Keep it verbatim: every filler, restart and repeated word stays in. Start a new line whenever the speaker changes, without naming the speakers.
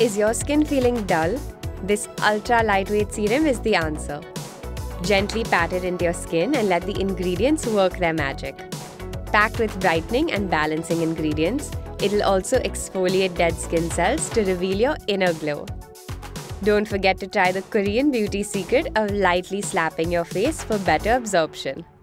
Is your skin feeling dull? This ultra lightweight serum is the answer. Gently pat it into your skin and let the ingredients work their magic. Packed with brightening and balancing ingredients, it'll also exfoliate dead skin cells to reveal your inner glow. Don't forget to try the Korean beauty secret of lightly slapping your face for better absorption.